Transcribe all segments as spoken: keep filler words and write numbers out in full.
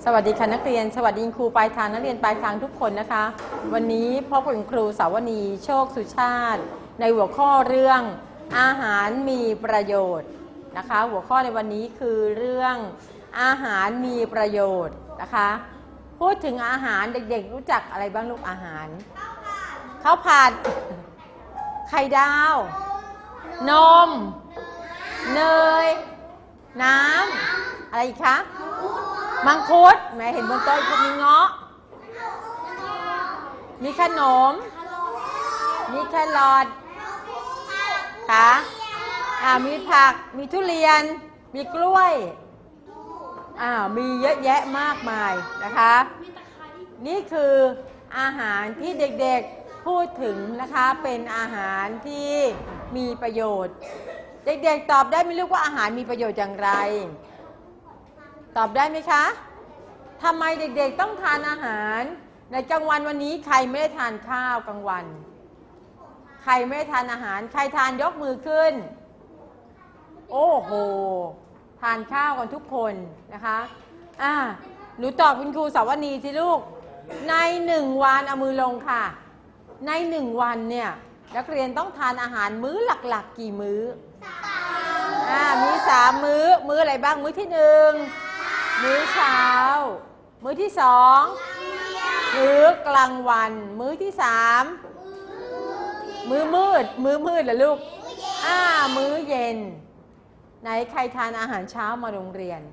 สวัสดีค่ะนักเรียนสวัสดีครูปลายทางนักเรียนปลายทางทุกคนนะคะวันนี้พบกับครูสาวนีโชคสุชาติในหัวข้อเรื่องอาหารมีประโยชน์นะคะหัวข้อในวันนี้คือเรื่องอาหารมีประโยชน์นะคะพูดถึงอาหารเด็กๆรู้จักอะไรบ้างลูกอาหารข้าวผัดไข่ดาวนมเนยน้ำอะไรอีกคะมังคุดแม่เห็นบนโต๊ะมีเงาะมีขนมมีแครอทค่ะอ่ามีผักมีทุเรียนมีกล้วยอ่ามีเยอะแยะมากมายนะคะนี่คืออาหารที่เด็กๆพูดถึงนะคะเป็นอาหารที่มีประโยชน์เด็กๆตอบได้ไหมลูกว่าอาหารมีประโยชน์อย่างไรตอบได้ไหมคะทำไมเด็กๆต้องทานอาหารในกลางวันวันนี้ใครไม่ได้ทานข้าวกลางวันใครไม่ได้ทานอาหารใครทานยกมือขึ้นโอ้โหทานข้าวกันทุกคนนะคะอ่าหนูตอบคุณครูสาวนีสิลูกในหนึ่งวันเอามือลงค่ะในหนึ่งวันเนี่ยนักเรียนต้องทานอาหารมื้อหลักๆกี่มื้ออ่ามีสามมื้อมื้ออะไรบ้างมื้อที่หนึ่งมื้อเช้ามื้อที่สองมื้อกลางวันมื้อที่สามมื้อมืดมื้อมืดเหรอลูกอ่ามื้อเย็นไหนใครทานอาหารเช้ามาโรงเรียน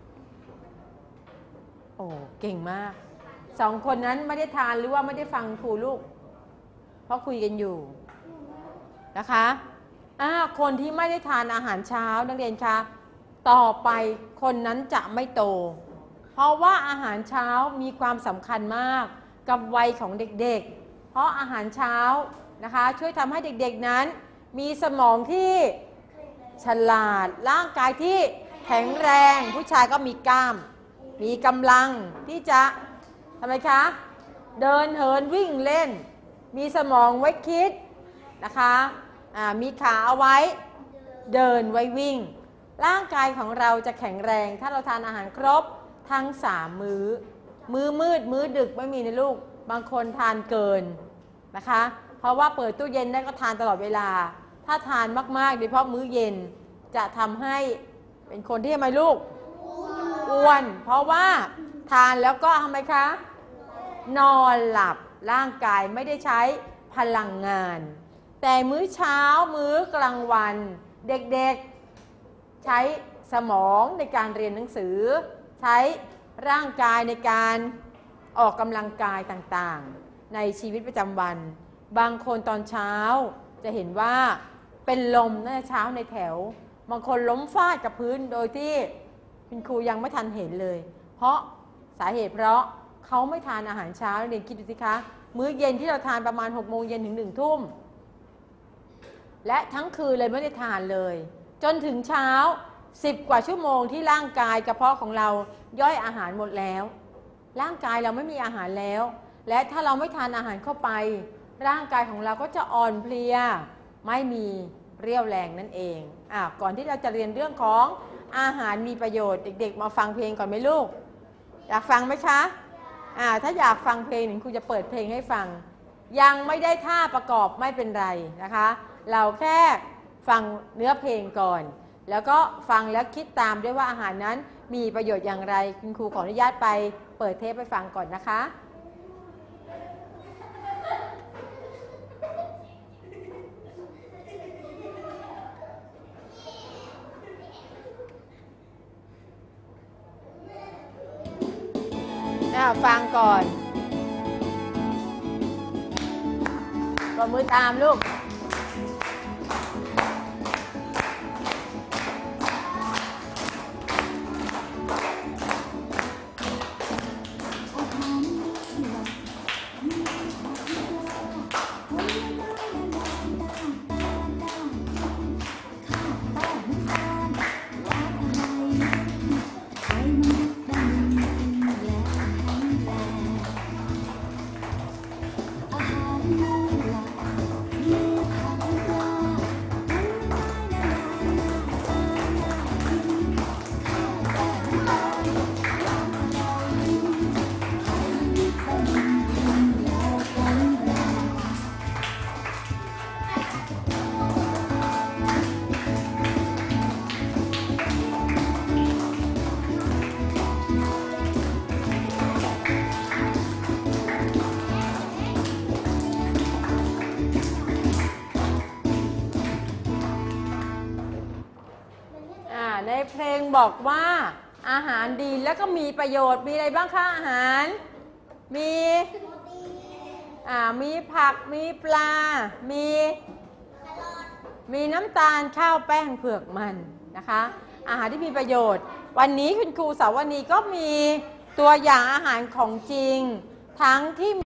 โอ้เก่งมากสองคนนั้นไม่ได้ทานหรือว่าไม่ได้ฟังครูลูกเพราะคุยกันอยู่นะคะอ่าคนที่ไม่ได้ทานอาหารเช้านักเรียนคะต่อไปคนนั้นจะไม่โตเพราะว่าอาหารเช้ามีความสำคัญมากกับวัยของเด็กๆเพราะอาหารเช้านะคะช่วยทำให้เด็กๆนั้นมีสมองที่ฉลาดร่างกายที่แข็งแรงผู้ชายก็มีกล้ามมีกำลังที่จะทำไมคะเดินเหินวิ่งเล่นมีสมองไว้คิดนะคะมีขาเอาไว้เดินไว้วิ่งร่างกายของเราจะแข็งแรงถ้าเราทานอาหารครบทั้งสามมื้อมื้อมืดมื้อดึกไม่มีนะลูกบางคนทานเกินนะคะเพราะว่าเปิดตู้เย็นได้ก็ทานตลอดเวลาถ้าทานมากๆโดยเฉพาะมื้อเย็นจะทำให้เป็นคนที่ทำไมลูกอ้วนเพราะว่าทานแล้วก็ทำไมคะนอนหลับร่างกายไม่ได้ใช้พลังงานแต่มื้อเช้ามื้อกลางวันเด็กๆใช้สมองในการเรียนหนังสือใช้ร่างกายในการออกกำลังกายต่างๆในชีวิตประจำวันบางคนตอนเช้าจะเห็นว่าเป็นลมในเช้าในแถวบางคนล้มฟาดกับพื้นโดยที่คุณครูยังไม่ทันเห็นเลยเพราะสาเหตุเพราะเขาไม่ทานอาหารเช้าเรียนคิดดูสิคะมื้อเย็นที่เราทานประมาณหกโมงเย็นถึงหนึ่งทุ่มและทั้งคืนเลยไม่ได้ทานเลยจนถึงเช้าสิบกว่าชั่วโมงที่ร่างกายกระเพาะของเราย่อยอาหารหมดแล้วร่างกายเราไม่มีอาหารแล้วและถ้าเราไม่ทานอาหารเข้าไปร่างกายของเราก็จะอ่อนเพลียไม่มีเรี่ยวแรงนั่นเองอ่ะก่อนที่เราจะเรียนเรื่องของอาหารมีประโยชน์เด็กๆมาฟังเพลงก่อนไหมลูกอยากฟังไหมคะอ่าถ้าอยากฟังเพลงหนึ่งครูจะเปิดเพลงให้ฟังยังไม่ได้ท่าประกอบไม่เป็นไรนะคะเราแค่ฟังเนื้อเพลงก่อนแล้วก็ฟังแล้วคิดตามด้วยว่าอาหารนั้นมีประโยชน์อย่างไรคุณครูขออนุญาตไปเปิดเทปไปฟังก่อนนะคะฟังก่อนปรบมือตามลูก Yeah. บอกว่าอาหารดีแล้วก็มีประโยชน์มีอะไรบ้างคะอาหารมีอ่ามีผักมีปลามีมีน้ำตาลข้าวแป้งเผือกมันนะคะอาหารที่มีประโยชน์วันนี้คุณครูสาวนีก็มีตัวอย่างอาหารของจริงทั้งที่